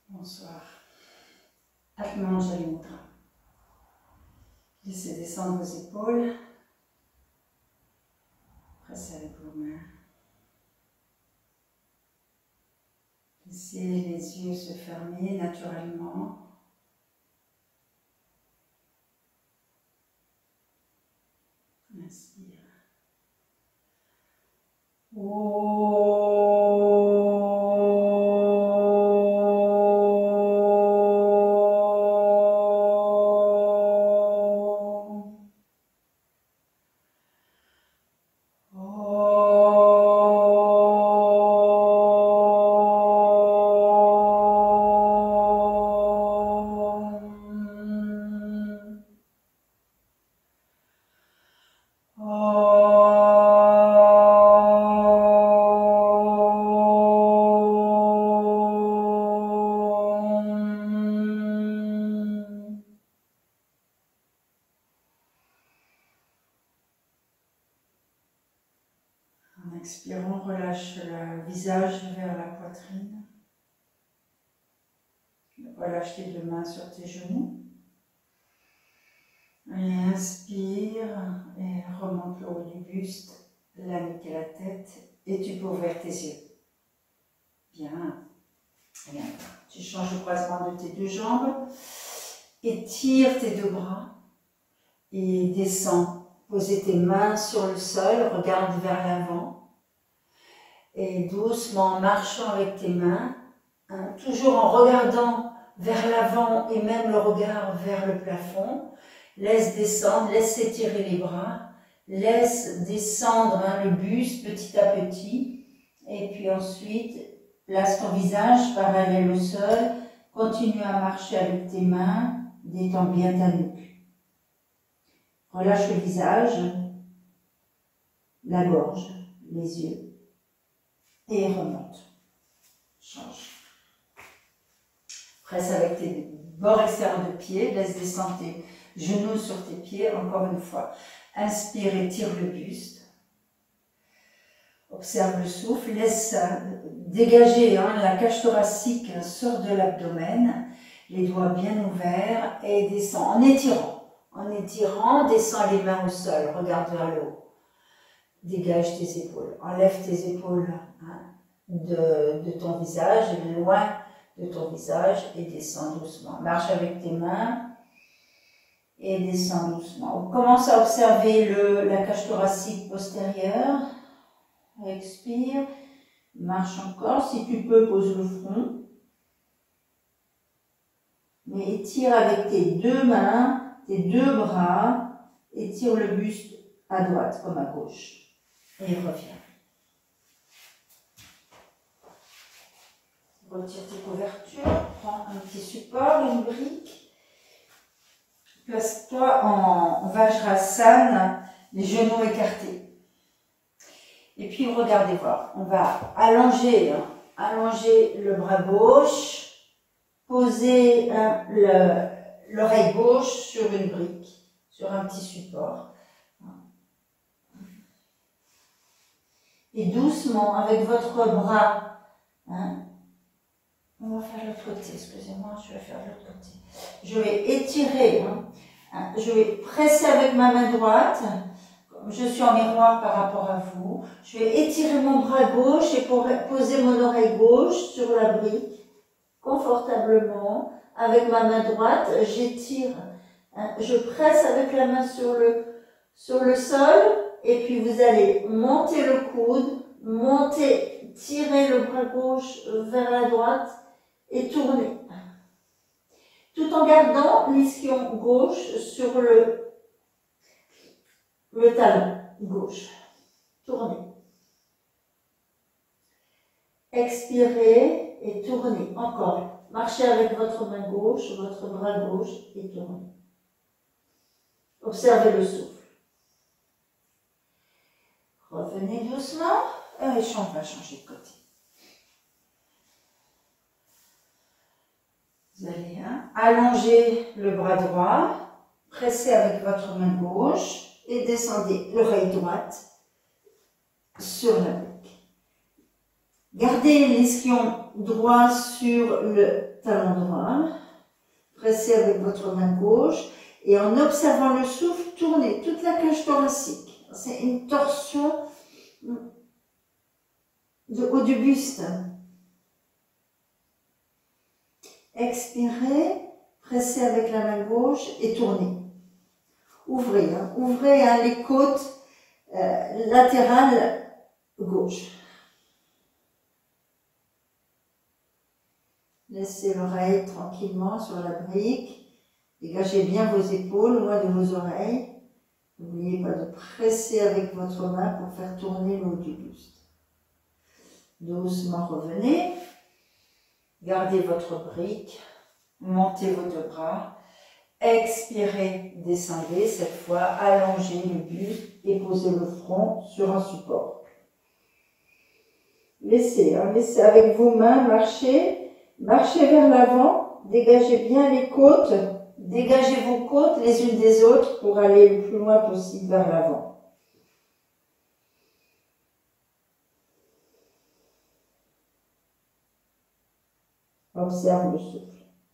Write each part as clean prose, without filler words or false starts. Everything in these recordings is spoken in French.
Bonsoir. Atmanjali Mudra. Laissez descendre vos épaules. Pressez avec vos mains. Laissez les yeux se fermer naturellement. Inspire. En expirant, relâche le visage vers la poitrine. Relâche tes deux mains sur tes genoux. Et inspire et remonte le haut du buste, la nuque et la tête. Et tu peux ouvrir tes yeux. Bien. Bien. Tu changes le croisement de tes deux jambes. Étire tes deux bras. Et descends. Posez tes mains sur le sol. Regarde vers l'avant. Et doucement, en marchant avec tes mains, toujours en regardant vers l'avant et même le regard vers le plafond, laisse descendre, laisse s'étirer les bras, laisse descendre le buste petit à petit, et puis ensuite, place ton visage parallèle au sol, continue à marcher avec tes mains, détends bien ta nuque. Relâche le visage, la gorge, les yeux. Et remonte. Change. Presse avec tes bords extérieurs de pied. Laisse descendre tes genoux sur tes pieds. Encore une fois. Inspire et tire le buste. Observe le souffle. Laisse dégager la cage thoracique. Sort de l'abdomen. Les doigts bien ouverts. Et descend en étirant. En étirant, descends les mains au sol. Regarde vers le haut. Dégage tes épaules. Enlève tes épaules de ton visage, loin de ton visage, et descends doucement. Marche avec tes mains et descends doucement. On commence à observer la cage thoracique postérieure. Expire. Marche encore. Si tu peux, pose le front. Mais étire avec tes deux mains, tes deux bras. Étire le buste à droite comme à gauche. Et reviens. Retire tes couvertures, prends un petit support, une brique. Place-toi en Vajrasana, les genoux écartés. Et puis regardez voir, on va allonger le bras gauche, poser l'oreille gauche sur une brique, sur un petit support. Et doucement, avec votre bras, on va faire l'autre côté, excusez-moi, je vais faire l'autre côté. Je vais étirer, je vais presser avec ma main droite, comme je suis en miroir par rapport à vous. Je vais étirer mon bras gauche et poser mon oreille gauche sur la brique, confortablement. Avec ma main droite, j'étire, je presse avec la main sur le sol. Et puis vous allez monter le coude, tirer le bras gauche vers la droite et tourner. Tout en gardant l'ischion gauche sur le talon gauche. Tournez. Expirez et tournez. Encore. Marchez avec votre main gauche, votre bras gauche et tournez. Observez le souffle. Revenez doucement et on va changer de côté. Vous allez allonger le bras droit, pressez avec votre main gauche et descendez l'oreille droite sur la brique. Gardez l'ischion droit sur le talon droit. Pressez avec votre main gauche. Et en observant le souffle, tournez toute la cage thoracique. C'est une torsion de haut du buste. Expirez, pressez avec la main gauche et tournez. Ouvrez, ouvrez les côtes latérales gauche. Laissez l'oreille tranquillement sur la brique. Dégagez bien vos épaules, loin de vos oreilles. N'oubliez pas de presser avec votre main pour faire tourner le haut du buste. Doucement revenez. Gardez votre brique. Montez vos deux bras. Expirez, descendez. Cette fois, allongez le buste et posez le front sur un support. Laissez avec vos mains marcher. Marchez vers l'avant. Dégagez bien les côtes. Dégagez vos côtes les unes des autres pour aller le plus loin possible vers l'avant. Observe le souffle.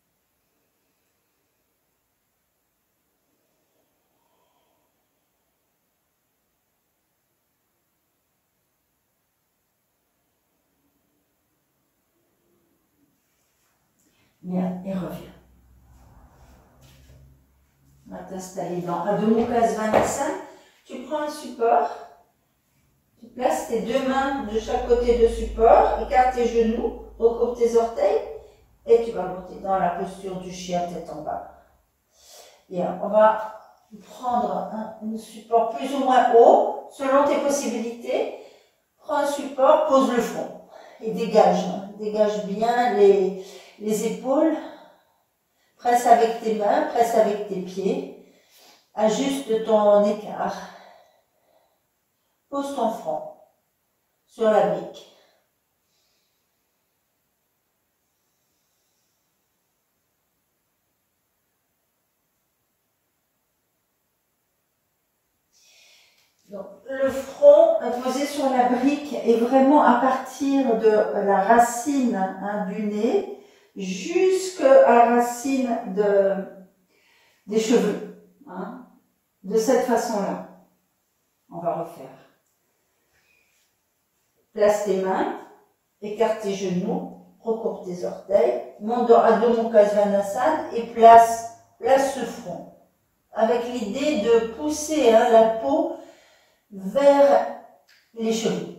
Bien, et reviens. On va t'installer dans Adho Mukha Svanasana. Tu prends un support. Tu places tes deux mains de chaque côté de support. Écarte tes genoux. Recoupe tes orteils. Et tu vas monter dans la posture du chien tête en bas. Bien, on va prendre un support plus ou moins haut, selon tes possibilités. Prends un support, pose le front. Et dégage. Dégage bien les épaules. Presse avec tes mains, presse avec tes pieds. Ajuste ton écart. Pose ton front sur la brique. Donc, le front posé sur la brique est vraiment à partir de la racine du nez jusqu'à la racine des cheveux. De cette façon-là. On va refaire. Place tes mains, écarte tes genoux, recoupe tes orteils, monte dans Adho Mukha Svanasana et place ce front. Avec l'idée de pousser la peau vers les cheveux.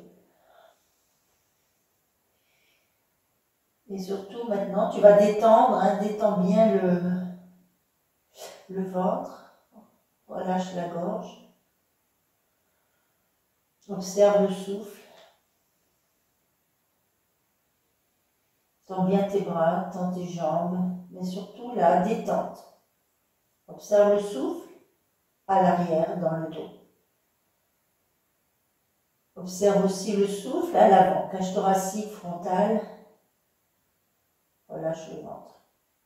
Et surtout maintenant, tu vas détendre, détends bien le ventre, relâche la gorge, observe le souffle, tends bien tes bras, tends tes jambes, mais surtout la détente. Observe le souffle à l'arrière, dans le dos. Observe aussi le souffle à l'avant, cage thoracique, frontale. Relâche le ventre.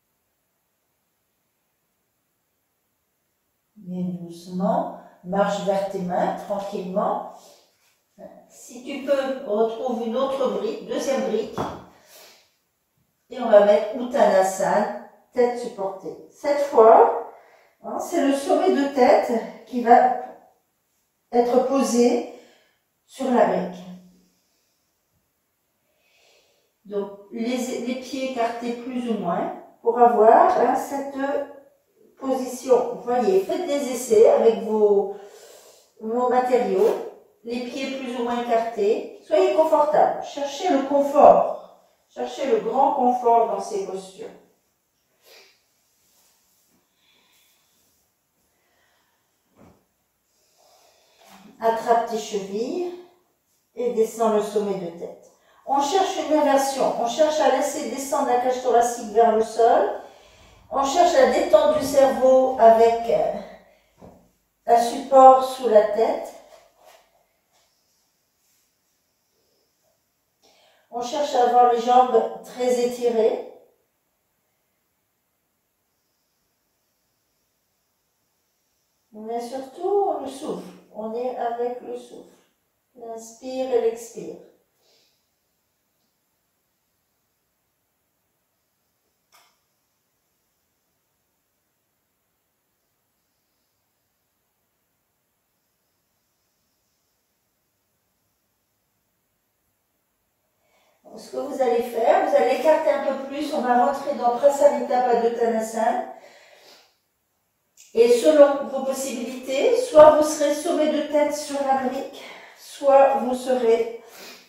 Bien doucement, marche vers tes mains, tranquillement. Si tu peux, retrouve une autre brique, deuxième brique. Et on va mettre Uttanasana, tête supportée. Cette fois, c'est le sommet de tête qui va être posé sur la brique. Donc, les pieds écartés plus ou moins pour avoir cette position. Vous voyez, faites des essais avec vos matériaux. Les pieds plus ou moins écartés. Soyez confortable. Cherchez le confort. Cherchez le grand confort dans ces postures. Attrape tes chevilles et descends le sommet de tête. On cherche une inversion. On cherche à laisser descendre la cage thoracique vers le sol. On cherche la détente du cerveau avec un support sous la tête. On cherche à avoir les jambes très étirées. Mais surtout, le souffle. On est avec le souffle. L'inspire et l'expire. Ce que vous allez faire, vous allez écarter un peu plus, on va rentrer dans Prasarita Padottanasana. Et selon vos possibilités, soit vous serez sommet de tête sur la brique, soit vous serez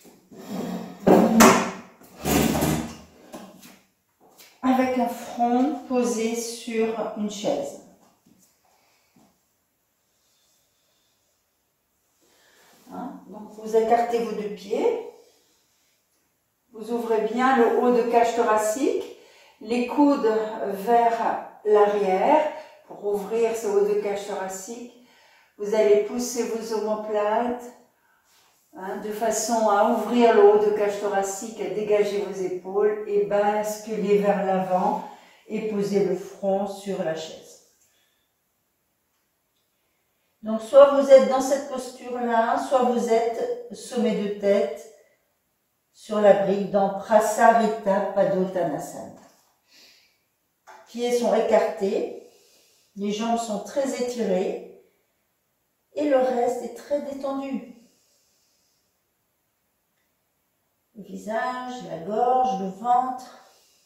avec un front posé sur une chaise. Hein? Donc vous écartez vos deux pieds. Vous ouvrez bien le haut de cage thoracique, les coudes vers l'arrière pour ouvrir ce haut de cage thoracique. Vous allez pousser vos omoplates de façon à ouvrir le haut de cage thoracique, à dégager vos épaules et basculer vers l'avant et poser le front sur la chaise. Donc soit vous êtes dans cette posture-là, soit vous êtes sommet de tête sur la brique dans Prasarita Padottanasana. Pieds sont écartés, les jambes sont très étirées et le reste est très détendu. Le visage, la gorge, le ventre.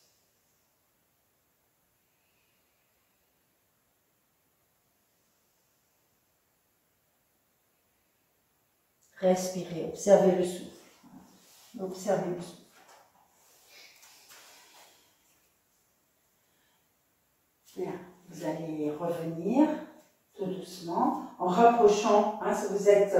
Respirez, observez le souffle. Observez le souffle. Bien, vous allez revenir tout doucement en rapprochant, si vous êtes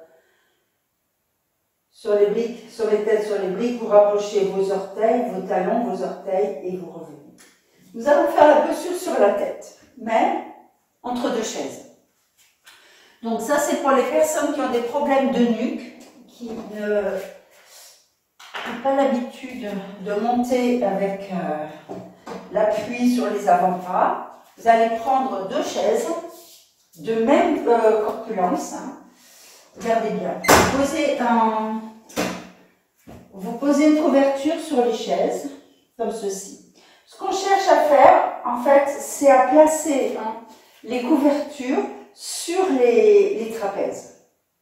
sur les briques, sur les têtes, sur les briques, vous rapprochez vos orteils, vos talons, vos orteils et vous revenez. Nous allons faire la posture sur la tête, mais entre deux chaises. Donc ça c'est pour les personnes qui ont des problèmes de nuque, qui n'ont pas l'habitude de monter avec l'appui sur les avant-bras. Vous allez prendre deux chaises de même corpulence. Regardez bien. Vous posez une couverture sur les chaises, comme ceci. Ce qu'on cherche à faire, en fait, c'est à placer les couvertures sur les trapèzes.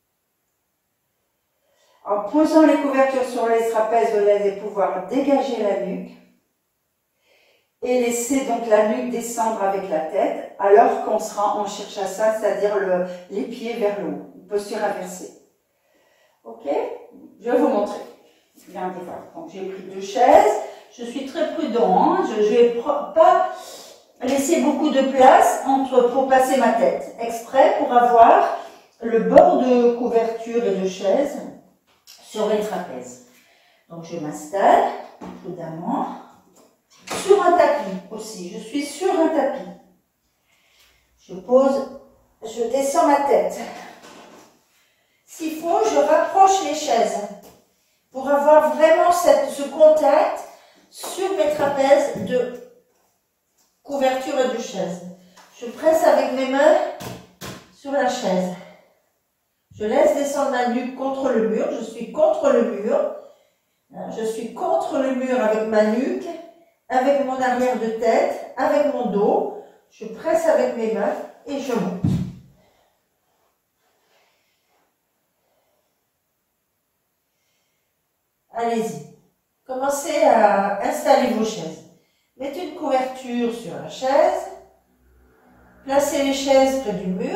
En posant les couvertures sur les trapèzes, vous allez pouvoir dégager la nuque et laisser donc la nuque descendre avec la tête, alors qu'on sera en cherche à ça, c'est-à-dire les pieds vers le haut, une posture inversée. Ok? Je vais vous montrer. Regardez, voilà. Donc j'ai pris deux chaises. Je suis très prudent. Je ne vais pas laisser beaucoup de place pour passer ma tête. Exprès pour avoir le bord de couverture et de chaise sur les trapèzes. Donc je m'installe prudemment sur un tapis aussi. Je suis sur un tapis. Je descends ma tête. S'il faut, je rapproche les chaises pour avoir vraiment ce contact sur mes trapèzes de couverture et de chaise. Je presse avec mes mains sur la chaise. Je laisse descendre ma nuque contre le mur. Je suis contre le mur. Je suis contre le mur avec ma nuque, avec mon arrière de tête, avec mon dos. Je presse avec mes mains et je monte. Allez-y. Commencez à installer vos chaises. Mettez une couverture sur la chaise. Placez les chaises près du mur.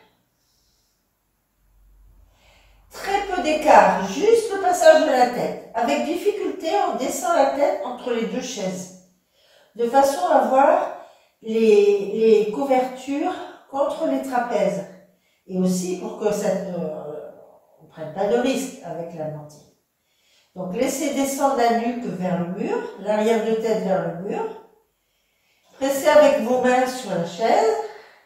Très peu d'écart, juste le passage de la tête. Avec difficulté, on descend la tête entre les deux chaises. De façon à avoir les couvertures contre les trapèzes. Et aussi pour que ça ne prenne pas de risque avec la mantille. Donc, laissez descendre la nuque vers le mur, l'arrière de tête vers le mur. Pressez avec vos mains sur la chaise.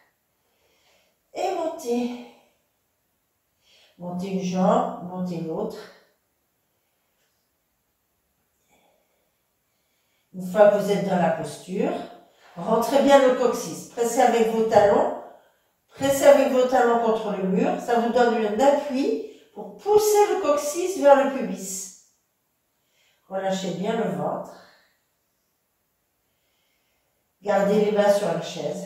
Et montez. Montez une jambe, montez l'autre. Une fois que vous êtes dans la posture, rentrez bien le coccyx. Pressez avec vos talons. Pressez avec vos talons contre le mur. Ça vous donne un appui pour pousser le coccyx vers le pubis. Relâchez bien le ventre. Gardez les mains sur la chaise.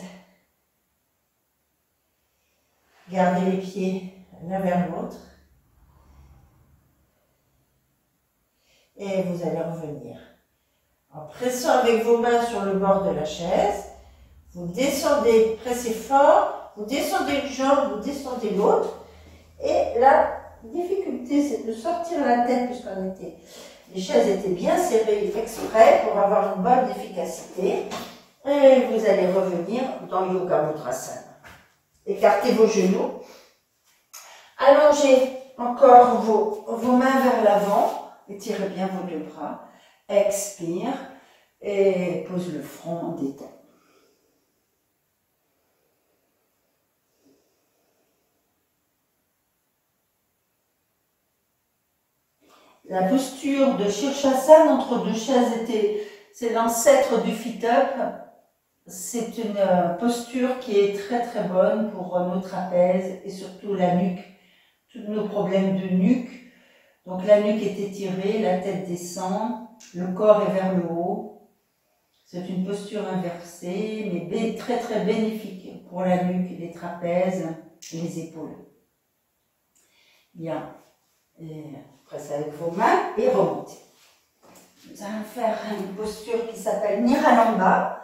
Gardez les pieds l'un vers l'autre. Et vous allez revenir. En pressant avec vos mains sur le bord de la chaise, vous descendez, pressez fort, vous descendez une jambe, vous descendez l'autre. Et la difficulté, c'est de sortir la tête, les chaises étaient bien serrées exprès pour avoir une bonne efficacité. Et vous allez revenir dans Yoga Mudrasana. Écartez vos genoux. Allongez encore vos mains vers l'avant. Étirez bien vos deux bras. Expire et pose le front, détend. La posture de Shirshasana entre deux chaises c'est l'ancêtre du fit-up. C'est une posture qui est très très bonne pour nos trapèzes et surtout la nuque. Tous nos problèmes de nuque. Donc la nuque est étirée, la tête descend, le corps est vers le haut. C'est une posture inversée, mais très très bénéfique pour la nuque, les trapèzes et les épaules. Bien. Et pressez avec vos mains et remontez. Nous allons faire une posture qui s'appelle Niralamba.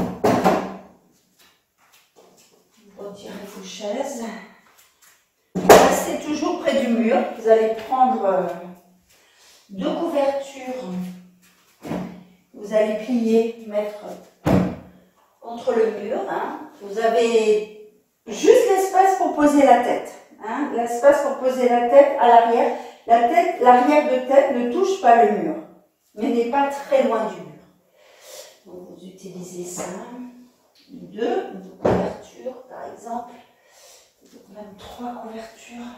Retirez vos chaises. Restez toujours près du mur. Vous allez prendre deux couvertures. Vous allez plier, mettre contre le mur. Vous avez juste l'espace pour poser la tête. L'espace pour poser la tête à l'arrière. L'arrière de tête ne touche pas le mur, mais n'est pas très loin du mur. Donc vous utilisez ça. Deux couvertures par exemple, même trois couvertures.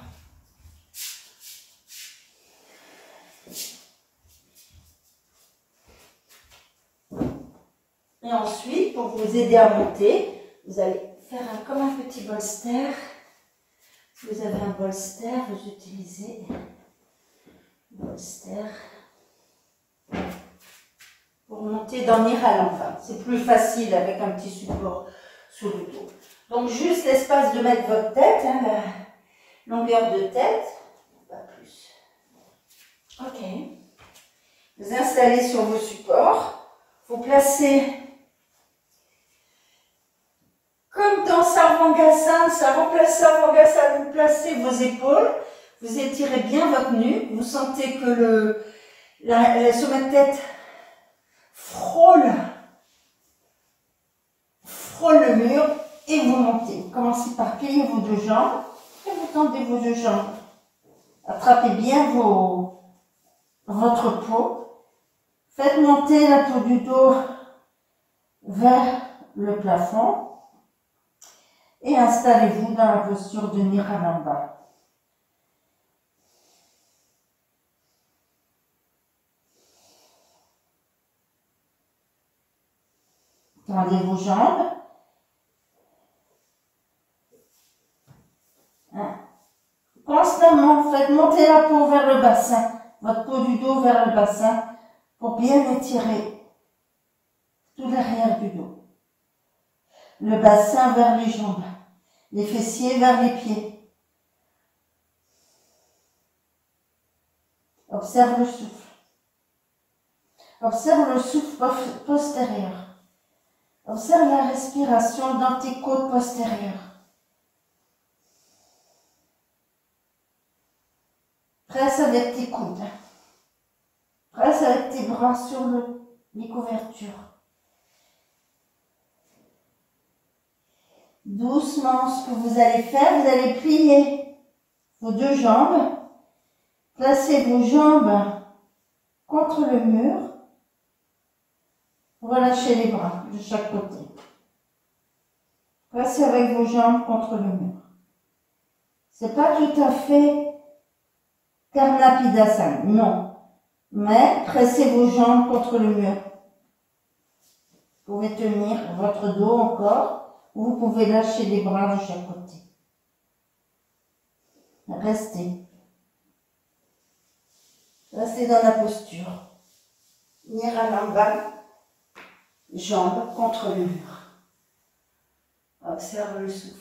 Et ensuite, pour vous aider à monter, vous allez faire comme un petit bolster. Si vous avez un bolster, vous utilisez bolster pour monter dans Niralamba. C'est plus facile avec un petit support sous le dos. Donc juste l'espace de mettre votre tête, la longueur de tête, pas plus. Ok. Vous installez sur vos supports. Vous placez comme dans Sarvangasana, vous placez vos épaules. Vous étirez bien votre nuque. Vous sentez que le sommet de tête frôle le mur et vous montez. Vous commencez par plier vos deux jambes et vous tendez vos deux jambes. Attrapez bien votre peau. Faites monter la peau du dos vers le plafond et installez-vous dans la posture de Niralamba. Tendez vos jambes. Constamment, faites monter la peau vers le bassin, votre peau du dos vers le bassin, pour bien étirer tout l'arrière du dos. Le bassin vers les jambes, les fessiers vers les pieds. Observe le souffle. Observe le souffle postérieur. Observe la respiration dans tes côtes postérieures. Presse avec tes coudes. Presse avec tes bras sur les couvertures. Doucement, ce que vous allez faire, vous allez plier vos deux jambes. Placez vos jambes contre le mur. Relâchez les bras de chaque côté. Placez avec vos jambes contre le mur. C'est pas tout à fait Karnapidasana, non. Mais pressez vos jambes contre le mur. Vous pouvez tenir votre dos encore, ou vous pouvez lâcher les bras de chaque côté. Restez. Restez dans la posture. Niralamba, jambes contre le mur. Observe le souffle.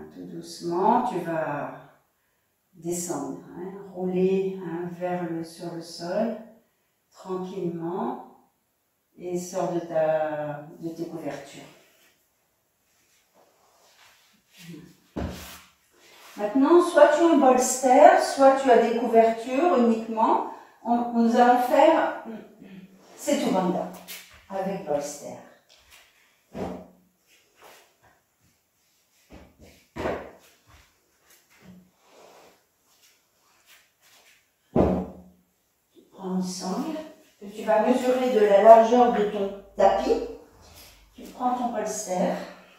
tout doucement, tu vas descendre, rouler sur le sol, tranquillement, et sors de tes couvertures. Maintenant, soit tu as un bolster, soit tu as des couvertures uniquement. Nous allons faire Setu Bandha avec bolster. Tu prends une sangle que tu vas mesurer de la largeur de ton tapis. Tu prends ton bolster.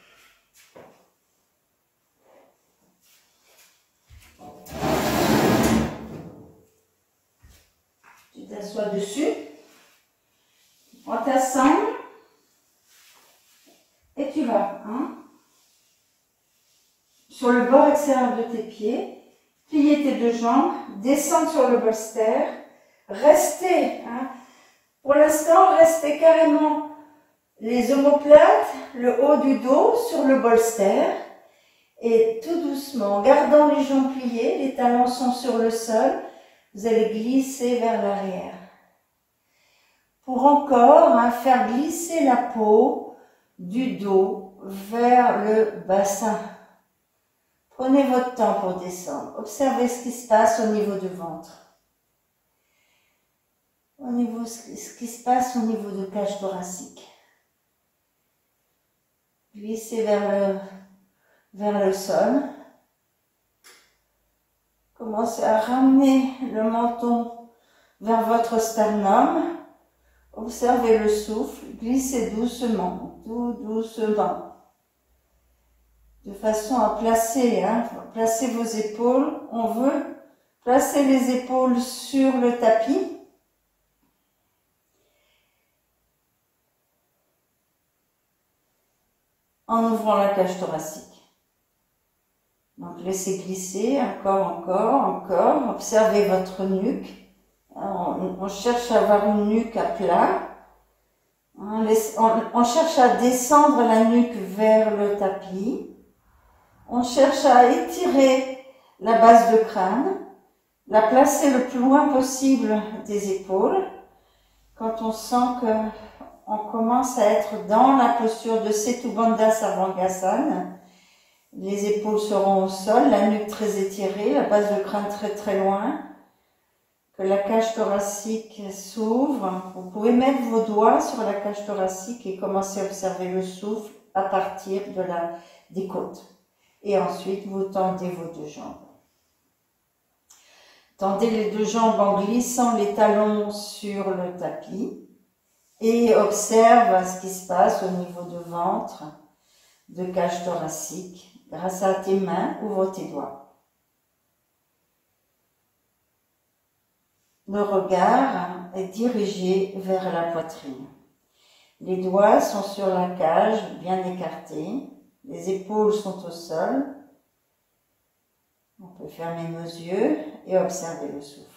Tu t'assois dessus. Tu prends ta sangle. Et tu vas sur le bord extérieur de tes pieds, plier tes deux jambes, descendre sur le bolster, rester, pour l'instant, restez carrément les omoplates, le haut du dos sur le bolster, et tout doucement, en gardant les jambes pliées, les talons sont sur le sol, vous allez glisser vers l'arrière. Pour encore faire glisser la peau du dos vers le bassin. Prenez votre temps pour descendre. Observez ce qui se passe au niveau du ventre. Ce qui se passe au niveau de cage thoracique. Glissez vers le sol. Commencez à ramener le menton vers votre sternum. Observez le souffle. Glissez doucement, tout doucement. De façon à placer vos épaules. On veut placer les épaules sur le tapis. En ouvrant la cage thoracique. Donc laissez glisser, encore. Observez votre nuque. On cherche à avoir une nuque à plat. On cherche à descendre la nuque vers le tapis. On cherche à étirer la base de crâne, la placer le plus loin possible des épaules. Quand on sent qu'on commence à être dans la posture de Setu Bandha Sarvangasana, les épaules seront au sol, la nuque très étirée, la base de crâne très très loin, que la cage thoracique s'ouvre. Vous pouvez mettre vos doigts sur la cage thoracique et commencer à observer le souffle à partir des côtes. Et ensuite, vous tendez vos deux jambes. Tendez les deux jambes en glissant les talons sur le tapis et observe ce qui se passe au niveau du ventre, de cage thoracique. Grâce à tes mains, ouvre tes doigts. Le regard est dirigé vers la poitrine. Les doigts sont sur la cage, bien écartés. Les épaules sont au sol. On peut fermer nos yeux et observer le souffle.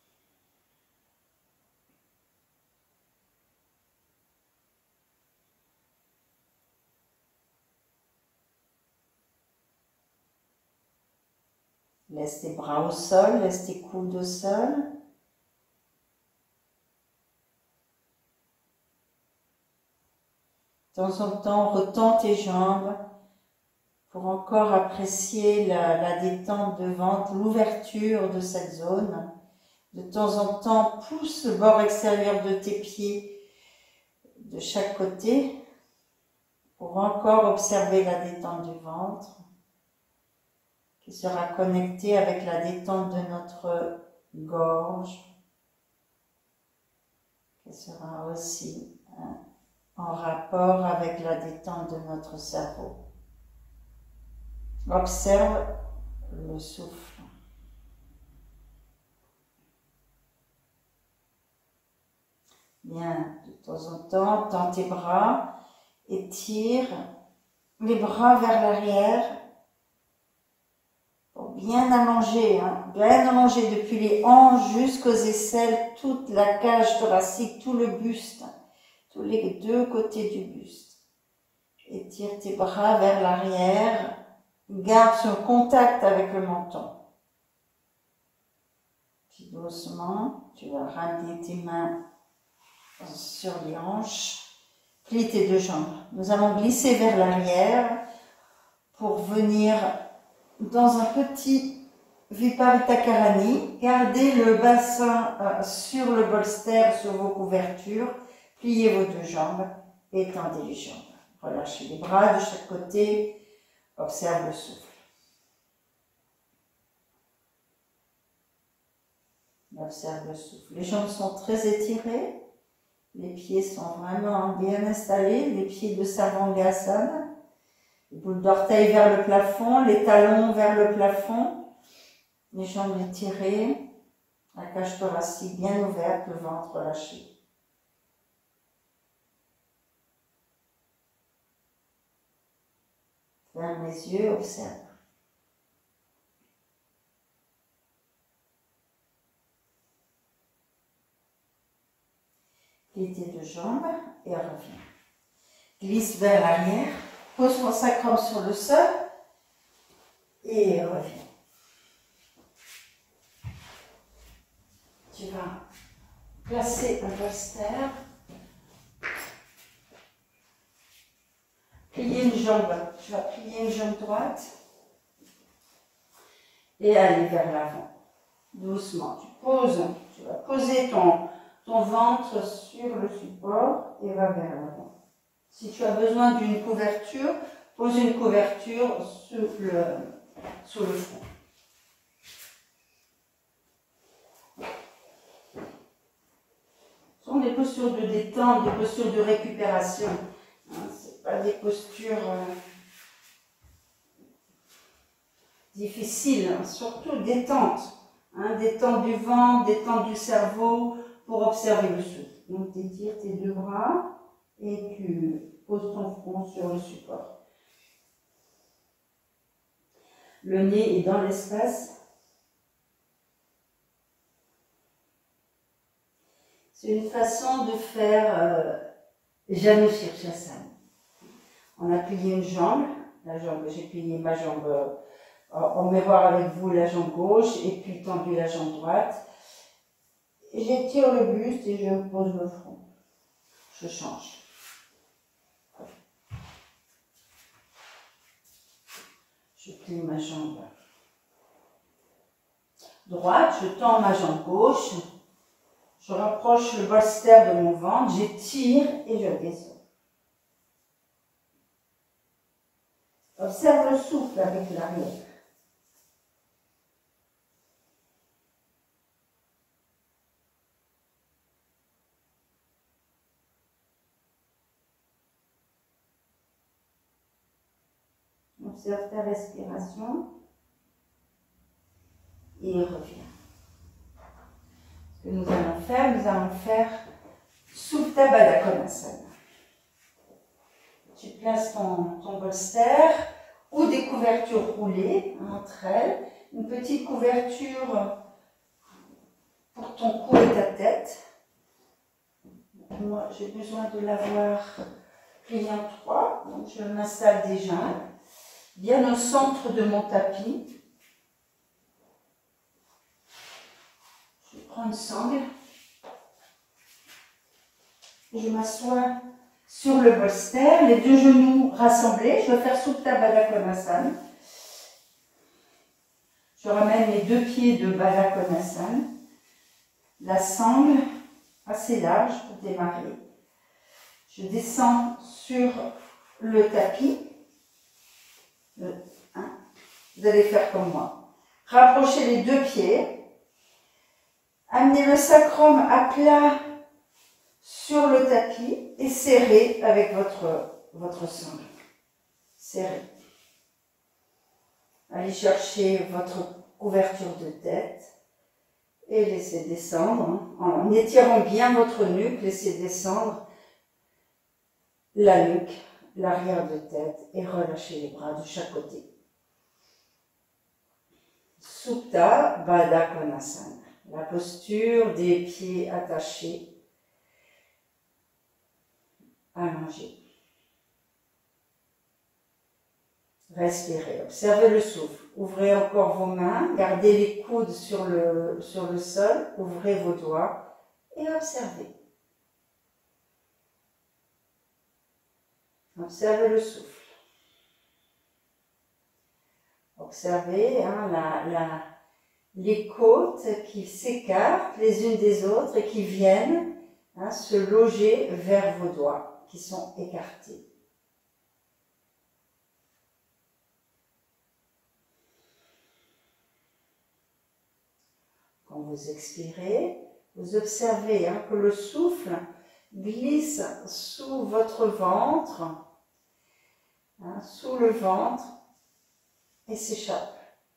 Laisse tes bras au sol, laisse tes coudes au sol. De temps en temps, retends tes jambes pour encore apprécier la détente de ventre, l'ouverture de cette zone. De temps en temps, pousse le bord extérieur de tes pieds de chaque côté pour encore observer la détente du ventre qui sera connectée avec la détente de notre gorge, qui sera aussi en rapport avec la détente de notre cerveau. Observe le souffle. Bien, de temps en temps, tends tes bras, étire les bras vers l'arrière pour bien allonger depuis les hanches jusqu'aux aisselles, toute la cage thoracique, tout le buste, tous les deux côtés du buste. Étire tes bras vers l'arrière Garde ce contact avec le menton. Puis doucement, tu vas ramener tes mains sur les hanches. Plie tes deux jambes. Nous allons glisser vers l'arrière pour venir dans un petit Viparita Karani. Gardez le bassin sur le bolster, sur vos couvertures. Pliez vos deux jambes. Étendez les jambes. Relâchez les bras de chaque côté. Observe le souffle. Observe le souffle. Les jambes sont très étirées. Les pieds sont vraiment bien installés. Les pieds de Sarvangasana. Les boules d'orteil vers le plafond. Les talons vers le plafond. Les jambes étirées. La cage thoracique bien ouverte. Le ventre relâché. Ferme les yeux. Observe. Plie tes deux jambes et reviens. Glisse vers l'arrière, pose ton sacrum sur le sol et reviens. Tu vas placer un bolster, plier une jambe, tu vas plier une jambe droite et aller vers l'avant. Doucement, tu vas poser ton ventre sur le support et va vers l'avant. Si tu as besoin d'une couverture, pose une couverture sous le front. Ce sont des postures de détente, des postures de récupération. Ce n'est pas des postures difficiles, surtout détente. Détente du ventre, détente du cerveau, pour observer le souffle. Donc, tu étires tes deux bras et tu poses ton front sur le support. Le nez est dans l'espace. C'est une façon de faire Janu Shirshasana. On a plié une jambe, j'ai plié ma jambe en miroir avec vous, la jambe gauche, et puis tendu la jambe droite. J'étire le buste et je pose le front. Je change. Je plie ma jambe droite, je tends ma jambe gauche, je rapproche le bolster de mon ventre, j'étire et je descends. Observe le souffle avec l'arrière. Observe ta respiration et reviens. Ce que nous allons faire Supta Baddha Konasana. Tu places ton bolster ou des couvertures roulées entre elles, une petite couverture pour ton cou et ta tête. Moi, j'ai besoin de l'avoir pliée en trois, donc je m'installe déjà bien au centre de mon tapis. Je prends une sangle. Je m'assois sur le bolster, les deux genoux rassemblés. Je vais faire Supta Baddha Konasana. Je ramène les deux pieds de Baddha Konasana. La sangle assez large pour démarrer. Je descends sur le tapis. Vous allez faire comme moi. Rapprochez les deux pieds. Amenez le sacrum à plat sur le tapis et serrez avec votre sangle. Serrez. Allez chercher votre couverture de tête et laissez descendre. En étirant bien votre nuque, laissez descendre la nuque, l'arrière de tête et relâchez les bras de chaque côté. Supta Baddha Konasana. La posture des pieds attachés, allongés. Respirez, observez le souffle. Ouvrez encore vos mains, gardez les coudes sur le sol, ouvrez vos doigts et observez. Observez le souffle. Observez les côtes qui s'écartent les unes des autres et qui viennent se loger vers vos doigts qui sont écartés. Quand vous expirez, vous observez que le souffle glisse sous votre ventre, sous le ventre, et s'échappe.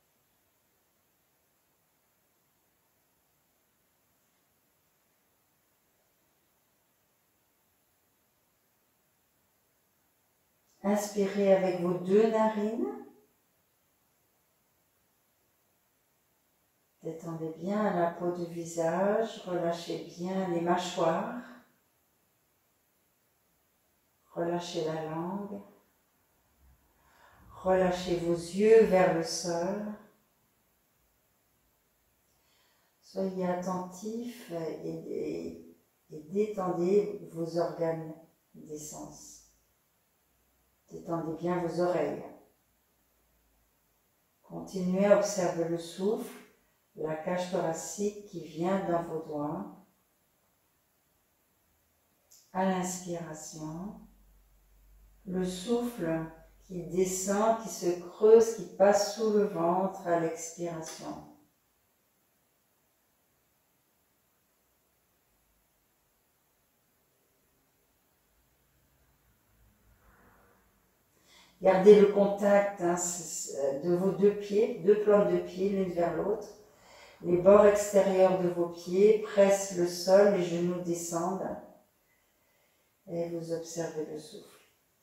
Inspirez avec vos deux narines. Détendez bien la peau du visage, relâchez bien les mâchoires. Relâchez la langue. Relâchez vos yeux vers le sol. Soyez attentifs et détendez vos organes des sens. Détendez bien vos oreilles. Continuez à observer le souffle, la cage thoracique qui vient dans vos doigts. À l'inspiration, le souffle qui descend, qui se creuse, qui passe sous le ventre à l'expiration. Gardez le contact de vos deux pieds, deux plantes de pied l'une vers l'autre. Les bords extérieurs de vos pieds pressent le sol, les genoux descendent et vous observez le souffle.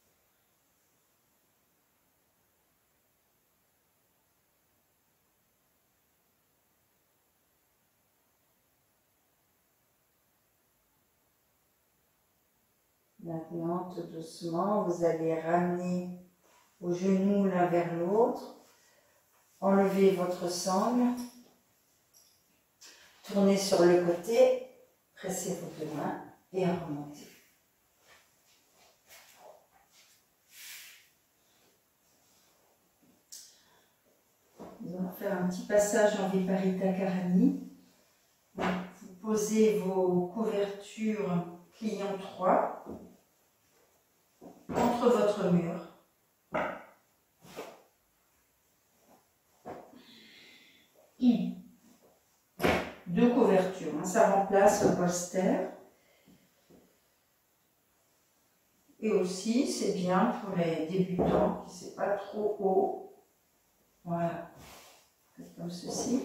Maintenant, tout doucement, vous allez ramener vos genoux l'un vers l'autre, enlevez votre sangle, tournez sur le côté, pressez vos deux mains et remontez. Nous allons faire un petit passage en Viparita Karani. Vous posez vos couvertures pliant 3 contre votre mur. Deux couvertures, ça remplace le bolster. Et aussi, c'est bien pour les débutants qui ne sont pas trop haut. Voilà, comme ceci.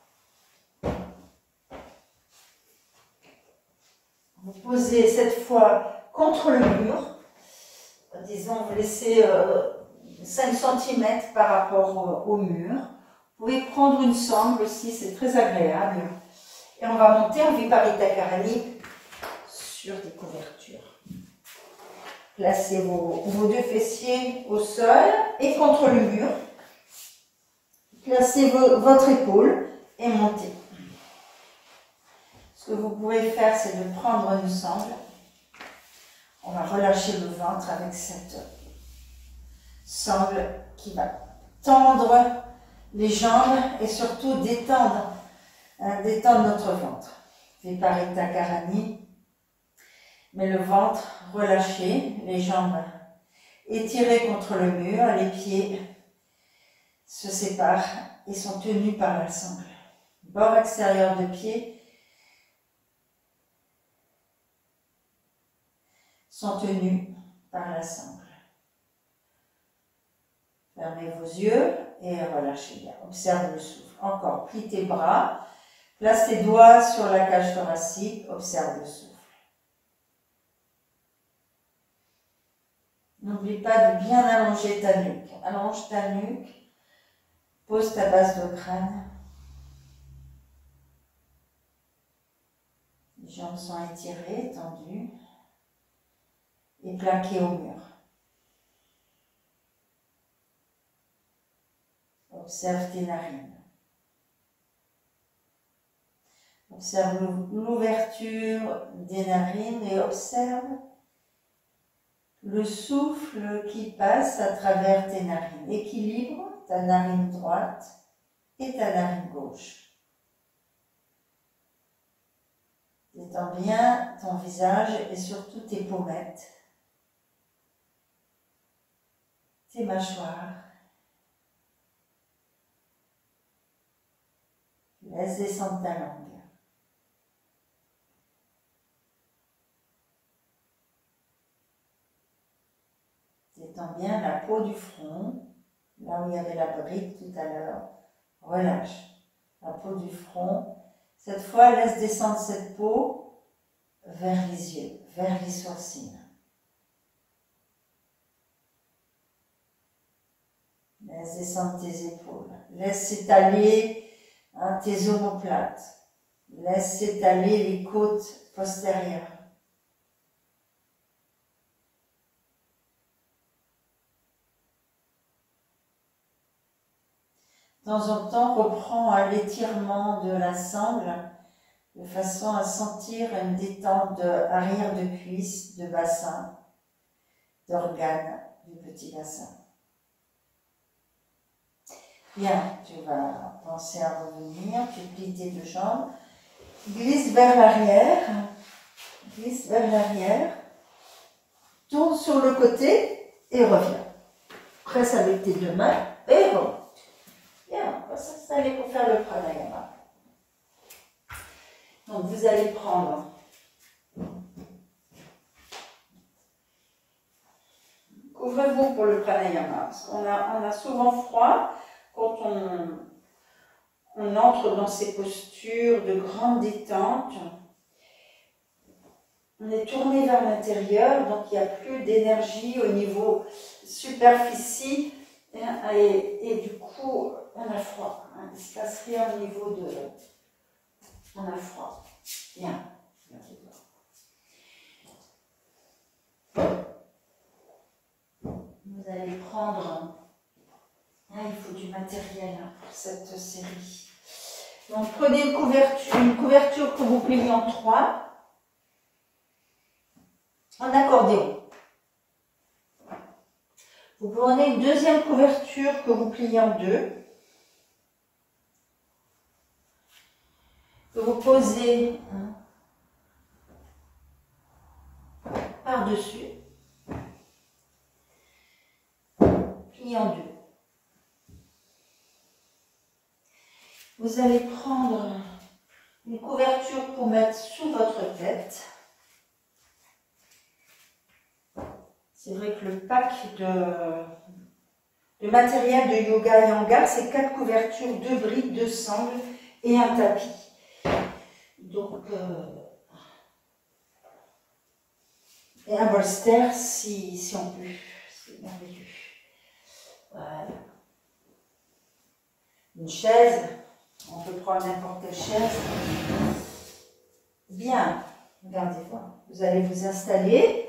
Vous posez cette fois contre le mur. Disons, vous laissez 5 cm par rapport au mur. Vous pouvez prendre une sangle aussi, c'est très agréable. Et on va monter en Viparita Karani sur des couvertures. Placez vos deux fessiers au sol et contre le mur. Placez votre épaule et montez. Ce que vous pouvez faire, c'est de prendre une sangle. On va relâcher le ventre avec cette sangle qui va tendre les jambes et surtout détendre notre ventre. Viparita Karani, mais le ventre relâché, les jambes étirées contre le mur, les pieds se séparent et sont tenus par la sangle. Bord extérieur de pied sont tenus par la sangle. Fermez vos yeux et relâchez bien. Observe le souffle. Encore, plie tes bras, place tes doigts sur la cage thoracique, observe le souffle. N'oublie pas de bien allonger ta nuque. Allonge ta nuque, pose ta base de crâne. Les jambes sont étirées, tendues et plaquées au mur. Observe tes narines. Observe l'ouverture des narines et observe le souffle qui passe à travers tes narines. Équilibre ta narine droite et ta narine gauche. Détends bien ton visage et surtout tes pommettes, tes mâchoires. Laisse descendre ta langue. Détends bien la peau du front, là où il y avait la bride tout à l'heure. Relâche la peau du front. Cette fois, laisse descendre cette peau vers les yeux, vers les sourcils. Laisse descendre tes épaules. Laisse s'étaler tes omoplates. Laisse s'étaler les côtes postérieures. De temps en temps, reprends l'étirement de la sangle de façon à sentir une détente arrière de cuisse, de bassin, d'organes du petit bassin. Bien, tu vas penser à revenir, tu plies tes deux jambes, glisse vers l'arrière, tourne sur le côté et reviens. Presse avec tes deux mains et remonte. Bien, on va s'installer pour faire le pranayama. Donc vous allez prendre couvrez-vous pour le pranayama, parce qu'on a souvent froid quand on entre dans ces postures de grande détente. On est tourné vers l'intérieur, donc il n'y a plus d'énergie au niveau superficie et du coup on a froid. Il ne se passe rien au niveau de... On a froid. Bien. Vous allez prendre... il faut du matériel pour cette série. Donc prenez une couverture que vous pliez en 3, en accordéon. Vous prenez une deuxième couverture que vous pliez en 2. Que vous posez par-dessus, plié en 2. Vous allez prendre une couverture pour mettre sous votre tête. C'est vrai que le pack de matériel de yoga et hangar, c'est 4 couvertures, 2 briques, 2 sangles et un tapis. Donc, et un bolster si on peut. C'est merveilleux. Voilà. Une chaise. On peut prendre n'importe quelle chaise. Bien. Regardez, voilà. Vous allez vous installer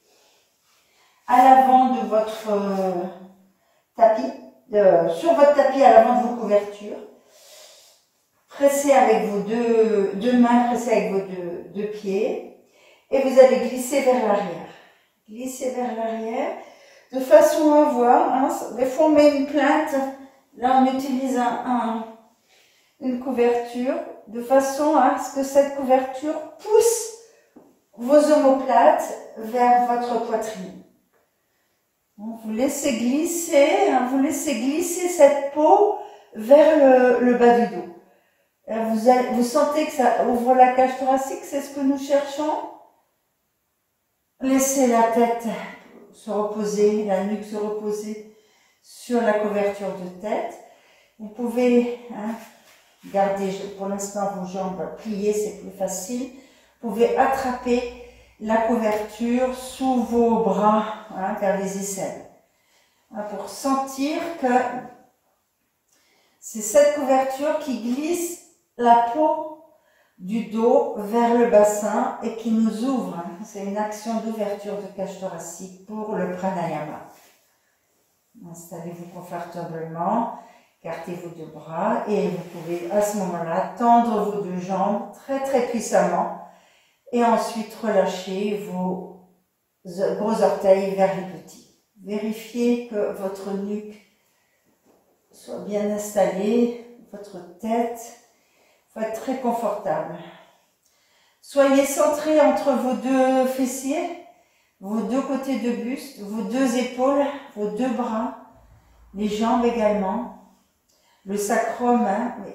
à l'avant de votre tapis, sur votre tapis à l'avant de vos couvertures. Pressez avec vos deux mains, pressez avec vos deux pieds. Et vous allez glisser vers l'arrière. Glisser vers l'arrière de façon à voir. Des fois on met une plainte. Là on utilise une couverture de façon à ce que cette couverture pousse vos omoplates vers votre poitrine. Vous laissez glisser cette peau vers le bas du dos. Vous sentez que ça ouvre la cage thoracique, c'est ce que nous cherchons. Laissez la tête se reposer, la nuque se reposer sur la couverture de tête. Vous pouvez garder pour l'instant vos jambes pliées, c'est plus facile. Vous pouvez attraper la couverture sous vos bras vers les aisselles. Pour sentir que c'est cette couverture qui glisse la peau du dos vers le bassin et qui nous ouvre. C'est une action d'ouverture de cage thoracique pour le pranayama. Installez-vous confortablement. Écartez vos deux bras et vous pouvez à ce moment-là tendre vos deux jambes très très puissamment et ensuite relâcher vos gros orteils vers les petits. Vérifiez que votre nuque soit bien installée, votre tête faut être très confortable. Soyez centrés entre vos deux fessiers, vos deux côtés de buste, vos deux épaules, vos deux bras, les jambes également. Le sacrum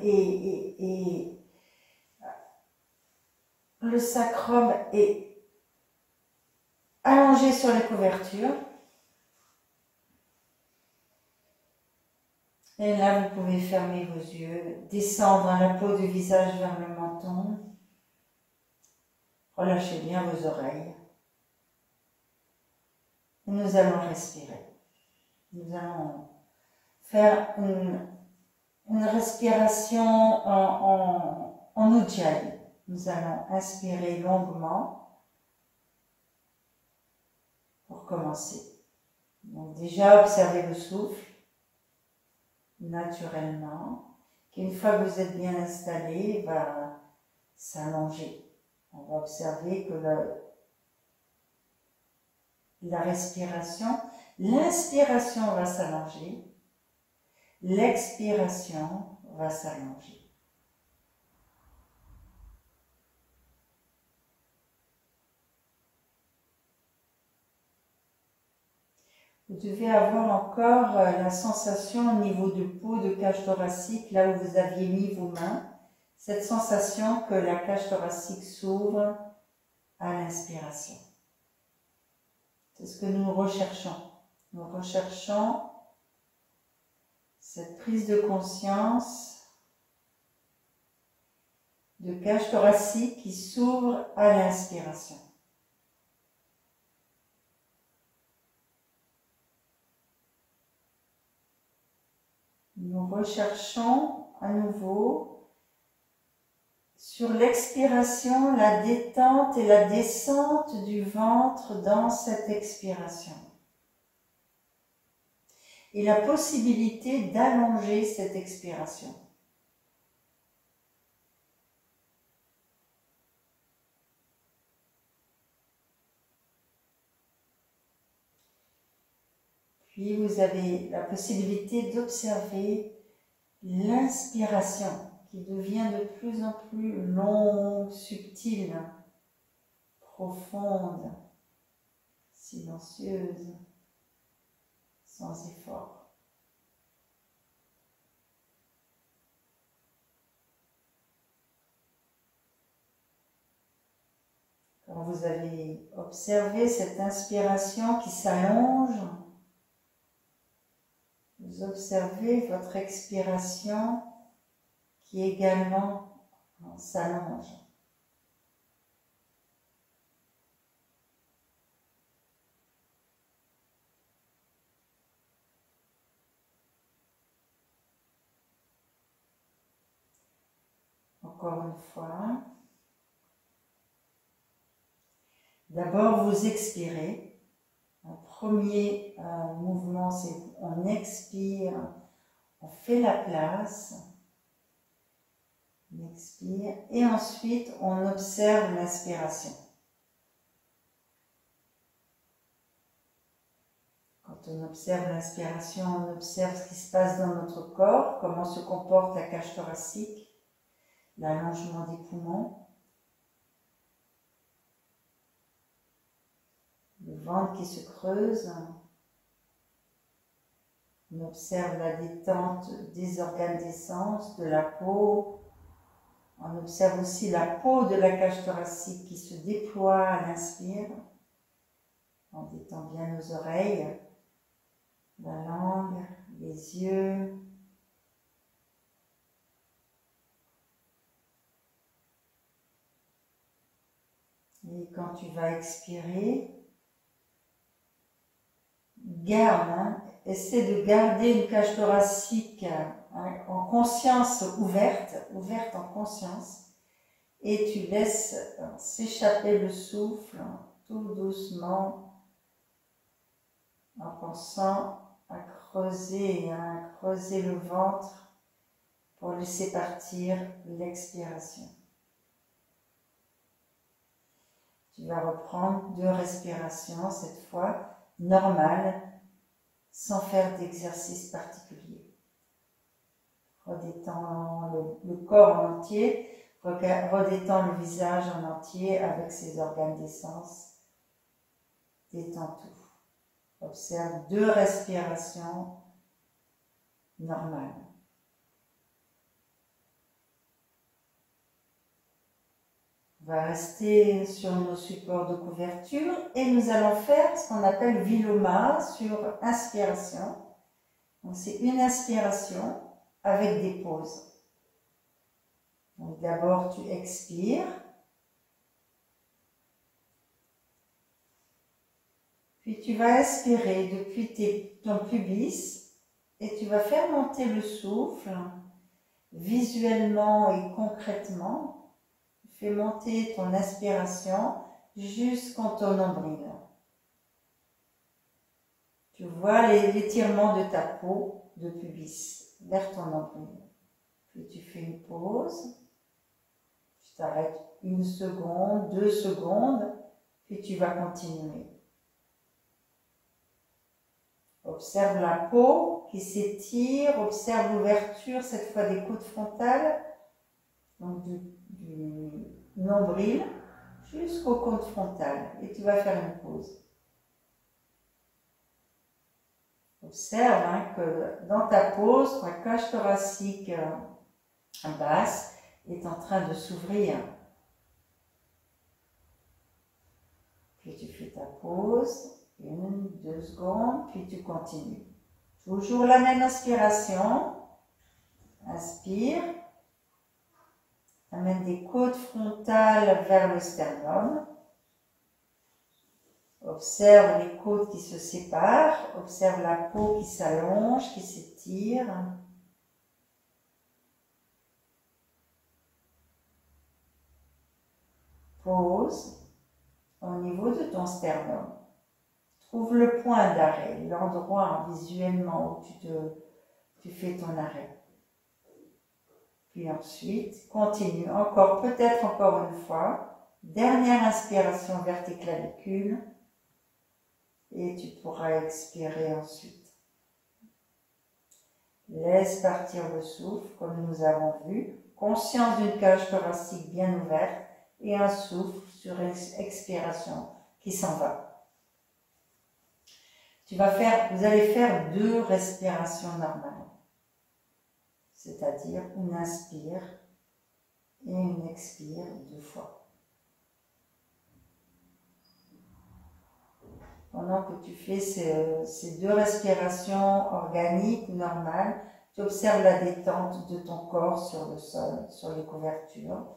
le sacrum est allongé sur les couvertures. Et là, vous pouvez fermer vos yeux, descendre la peau du visage vers le menton. Relâchez bien vos oreilles. Et nous allons respirer. Nous allons faire une respiration en Ujjayi. Nous allons inspirer longuement pour commencer. Donc déjà, observez le souffle naturellement, qu'une fois que vous êtes bien installé, va s'allonger. On va observer que la respiration, l'inspiration va s'allonger, l'expiration va s'allonger. Vous devez avoir encore la sensation au niveau de peau, de cage thoracique, là où vous aviez mis vos mains, cette sensation que la cage thoracique s'ouvre à l'inspiration. C'est ce que nous recherchons. Nous recherchons cette prise de conscience de cage thoracique qui s'ouvre à l'inspiration. Nous recherchons à nouveau sur l'expiration la détente et la descente du ventre dans cette expiration. Et la possibilité d'allonger cette expiration. Puis vous avez la possibilité d'observer l'inspiration qui devient de plus en plus longue, subtile, profonde, silencieuse, sans effort. Quand vous avez observé cette inspiration qui s'allonge, vous observez votre expiration qui également s'allonge. Encore une fois. D'abord, vous expirez. Un premier mouvement, c'est on expire, on fait la place, on expire et ensuite on observe l'inspiration. Quand on observe l'inspiration, on observe ce qui se passe dans notre corps, comment se comporte la cage thoracique, l'allongement des poumons. Le ventre qui se creuse, on observe la détente des organes d'essence, de la peau, on observe aussi la peau de la cage thoracique qui se déploie à l'inspire, on détend bien nos oreilles, la langue, les yeux, et quand tu vas expirer, essaie de garder une cage thoracique en conscience ouverte en conscience, et tu laisses s'échapper le souffle tout doucement en pensant à creuser, hein, creuser le ventre pour laisser partir l'expiration. Tu vas reprendre 2 respirations, cette fois normales, sans faire d'exercice particulier. Redétends le corps en entier, redétends le visage en entier avec ses organes d'essence. Détends tout. Observe 2 respirations normales. On va rester sur nos supports de couverture et nous allons faire ce qu'on appelle Viloma sur inspiration. Donc c'est une inspiration avec des pauses. Donc d'abord tu expires. Puis tu vas expirer depuis ton pubis et tu vas faire monter le souffle visuellement et concrètement. Fais monter ton inspiration jusqu'en ton nombril. Tu vois l'étirement de ta peau de pubis vers ton nombril. Puis tu fais une pause. Tu t'arrêtes 1 seconde, 2 secondes, puis tu vas continuer. Observe la peau qui s'étire, observe l'ouverture cette fois des côtes frontales, donc du nombril jusqu'aux côtes frontales, et tu vas faire une pause. Observe hein, que dans ta pause, ta cage thoracique basse est en train de s'ouvrir. Puis tu fais ta pause, 1, 2 secondes, puis tu continues. Toujours la même inspiration. Inspire. Amène des côtes frontales vers le sternum. Observe les côtes qui se séparent. Observe la peau qui s'allonge, qui s'étire. Pause au niveau de ton sternum. Trouve le point d'arrêt, l'endroit visuellement où tu fais ton arrêt. Puis ensuite, continue peut-être encore une fois. Dernière inspiration vers tes clavicules. Et tu pourras expirer ensuite. Laisse partir le souffle, comme nous avons vu. Conscience d'une cage thoracique bien ouverte. Et un souffle sur expiration qui s'en va. Vous allez faire 2 respirations normales. C'est-à-dire une inspire et une expire 2 fois. Pendant que tu fais ces 2 respirations organiques, normales, tu observes la détente de ton corps sur le sol, sur les couvertures.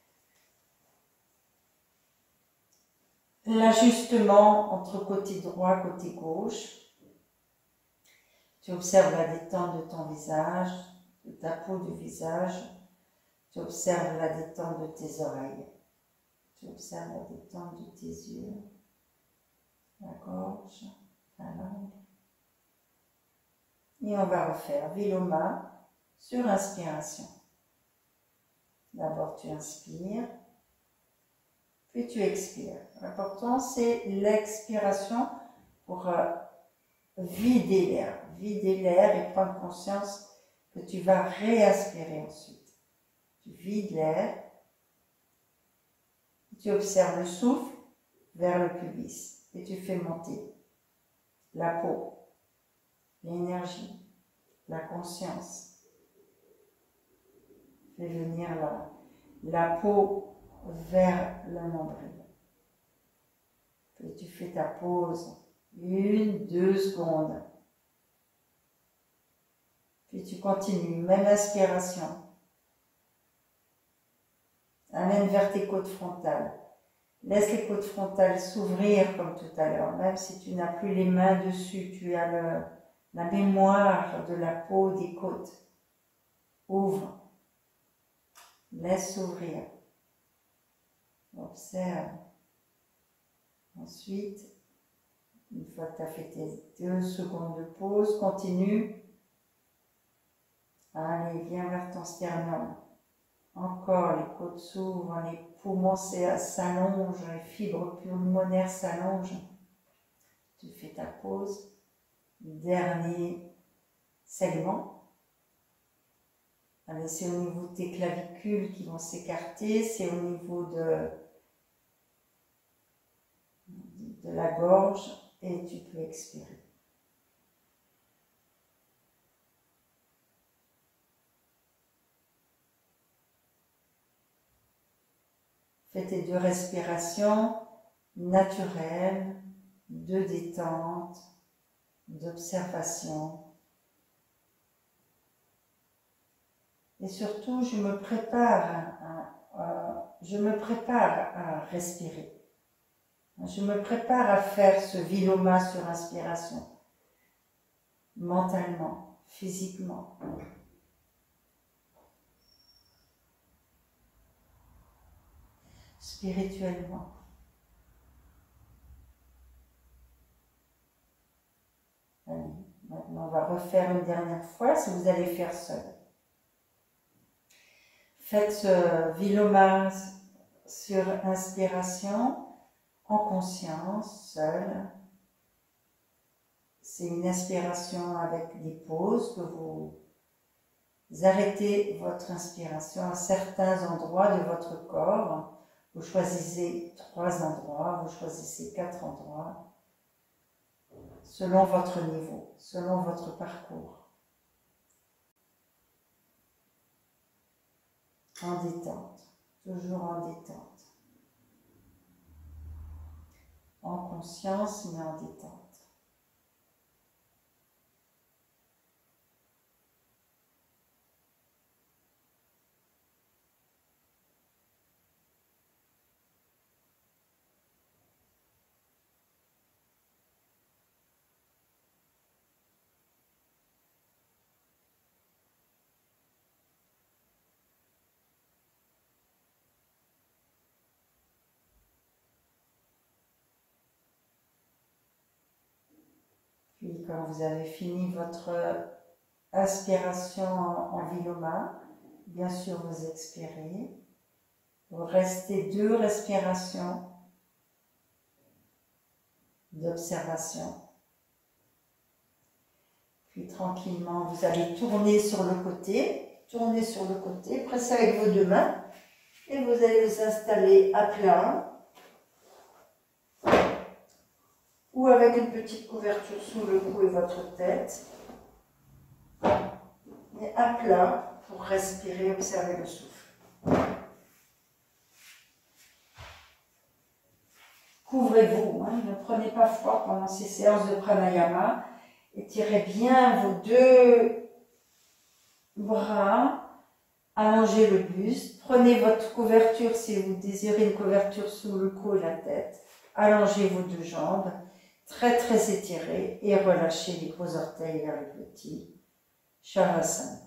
L'ajustement entre côté droit, côté gauche. Tu observes la détente de ton visage, de ta peau du visage. Tu observes la détente de tes oreilles. Tu observes la détente de tes yeux, la gorge, la langue. Et on va refaire Viloma sur inspiration. D'abord tu inspires. Puis tu expires. L'important, c'est l'expiration pour vider l'air et prendre conscience que tu vas réaspirer ensuite. Tu vides l'air, tu observes le souffle vers le pubis et tu fais monter la peau, l'énergie, la conscience. Fais venir la peau vers le nombril. Puis tu fais ta pause 1, 2 secondes. Puis tu continues, même inspiration. Amène vers tes côtes frontales. Laisse les côtes frontales s'ouvrir comme tout à l'heure. Même si tu n'as plus les mains dessus, tu as la mémoire de la peau des côtes. Ouvre. Laisse s'ouvrir. Observe. Ensuite, Une fois que tu as fait tes 2 secondes de pause, continue. Allez, viens vers ton sternum. Encore, les côtes s'ouvrent, les poumons s'allongent, les fibres pulmonaires s'allongent. Tu fais ta pause. Dernier segment. Allez, c'est au niveau de tes clavicules qui vont s'écarter, c'est au niveau de la gorge et tu peux expirer. Fais tes 2 respirations naturelles, de détente, d'observation. Et surtout, je me prépare à respirer. Je me prépare à faire ce viloma sur inspiration, mentalement, physiquement. Spirituellement. Allez, maintenant on va refaire une dernière fois, si vous allez faire seul. Faites ce viloma sur inspiration, en conscience, seul. C'est une inspiration avec des pauses que vous arrêtez votre inspiration à certains endroits de votre corps. Vous choisissez 3 endroits, vous choisissez 4 endroits, selon votre niveau, selon votre parcours. En détente, toujours en détente. En conscience, mais en détente. Puis quand vous avez fini votre inspiration en viloma, bien sûr vous expirez. Vous restez 2 respirations d'observation. Puis tranquillement, vous allez tourner sur le côté, pressez avec vos 2 mains et vous allez vous installer à plat ou avec une petite couverture sous le cou et votre tête. Et à plat pour respirer, observer le souffle. Couvrez-vous, ne prenez pas froid pendant ces séances de pranayama. Étirez bien vos 2 bras, allongez le buste. Prenez votre couverture si vous désirez une couverture sous le cou et la tête. Allongez vos 2 jambes, très très étirées et relâchez les gros orteils vers les petits. Shavasana.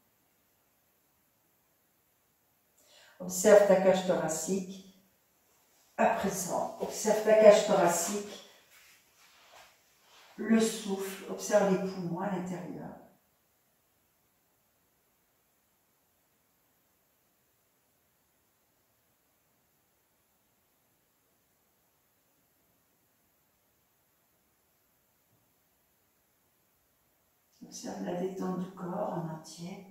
Observe ta cage thoracique. À présent, observe ta cage thoracique. Le souffle, observe les poumons à l'intérieur. Observe la détente du corps en entier.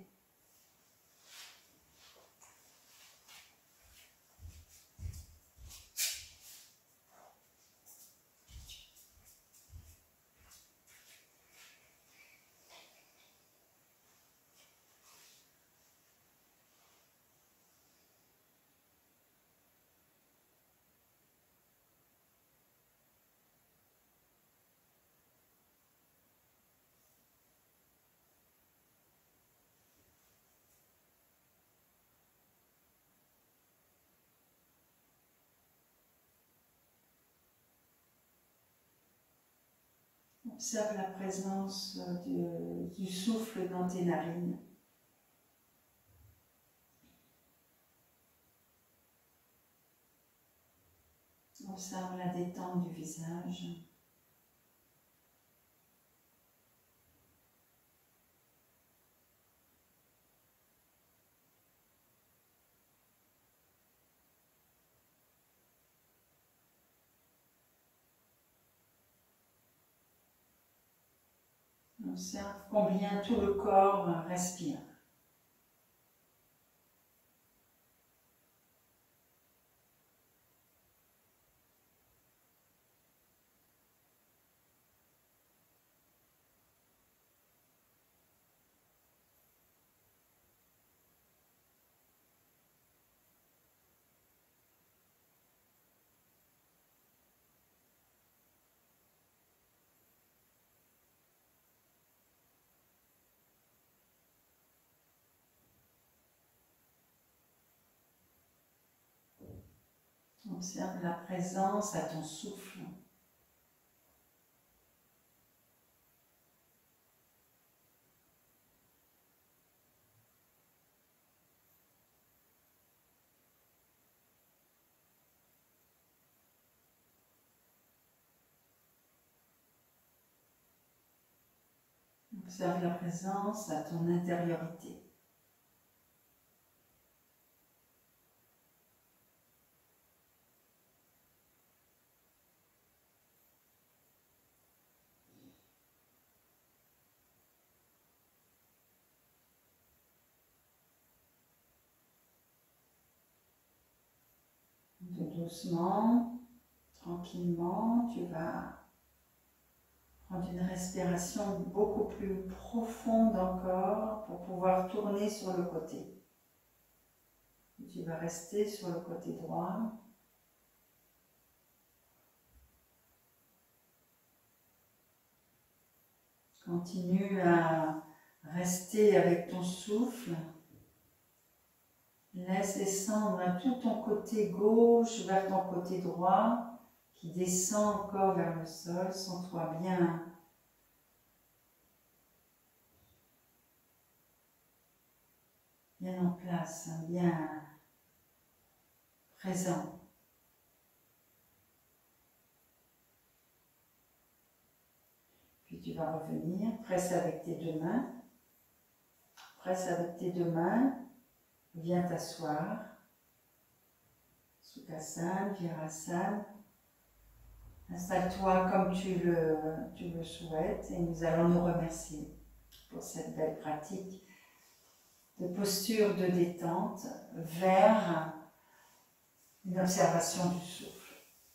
Observe la présence du souffle dans tes narines. Observe la détente du visage. Observe combien tout le corps respire. Observe la présence à ton souffle. Observe la présence à ton intériorité. Doucement, tranquillement, tu vas prendre une respiration beaucoup plus profonde encore pour pouvoir tourner sur le côté. Tu vas rester sur le côté droit. Continue à rester avec ton souffle. Laisse descendre tout ton côté gauche vers ton côté droit qui descend encore vers le sol. Sens-toi bien en place, bien présent. Puis tu vas revenir, presse avec tes deux mains. Presse avec tes deux mains. Viens t'asseoir. Sukhasana, Virasana. Installe-toi comme tu le souhaites et nous allons nous remercier pour cette belle pratique de posture de détente vers une observation du souffle.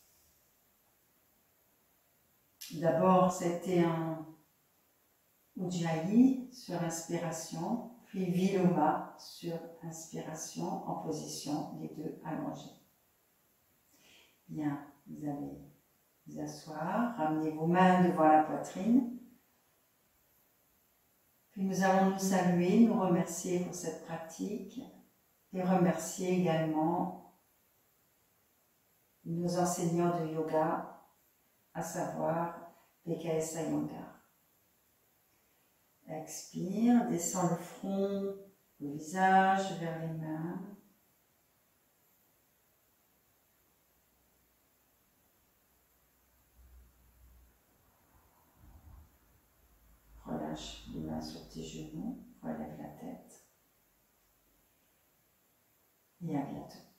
D'abord, c'était un Ujjayi sur inspiration, puis Viloma sur inspiration en position, les deux allongés. Bien, vous allez vous asseoir, ramenez vos mains devant la poitrine. Puis nous allons nous saluer, nous remercier pour cette pratique et remercier également nos enseignants de yoga, à savoir PKS Iyengar. Expire, descends le front, le visage vers les mains. Relâche les mains sur tes genoux, relève la tête. Et à bientôt.